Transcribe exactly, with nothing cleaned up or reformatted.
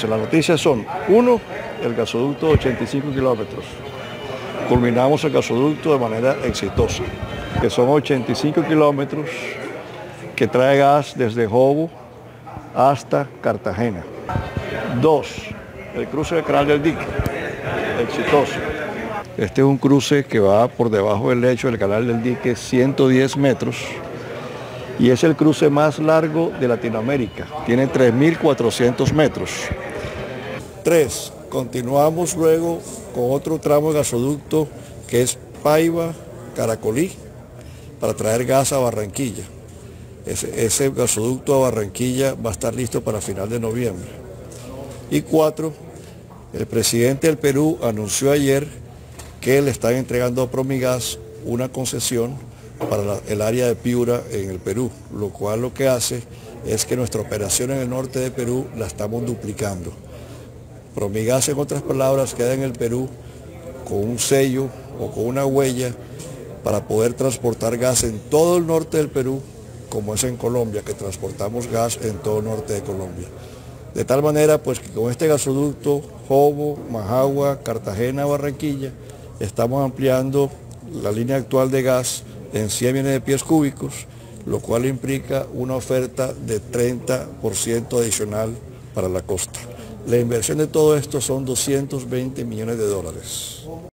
Entonces las noticias son, uno, el gasoducto de ochenta y cinco kilómetros. Culminamos el gasoducto de manera exitosa, que son ochenta y cinco kilómetros que trae gas desde Jobo hasta Cartagena. Dos, el cruce del Canal del Dique, exitoso. Este es un cruce que va por debajo del lecho del Canal del Dique, ciento diez metros, y es el cruce más largo de Latinoamérica, tiene tres mil cuatrocientos metros. Tres, continuamos luego con otro tramo de gasoducto que es Paiva-Caracolí, para traer gas a Barranquilla. Ese, ese gasoducto a Barranquilla va a estar listo para final de noviembre. Y cuatro, el presidente del Perú anunció ayer que le están entregando a Promigas una concesión para la, el área de Piura en el Perú, lo cual lo que hace es que nuestra operación en el norte de Perú la estamos duplicando. Promigas, en otras palabras, queda en el Perú con un sello o con una huella para poder transportar gas en todo el norte del Perú, como es en Colombia, que transportamos gas en todo el norte de Colombia. De tal manera, pues, que con este gasoducto Jobo, Majagua, Cartagena, Barranquilla, estamos ampliando la línea actual de gas en cien millones de pies cúbicos, lo cual implica una oferta de treinta por ciento adicional para la costa. La inversión de todo esto son doscientos veinte millones de dólares.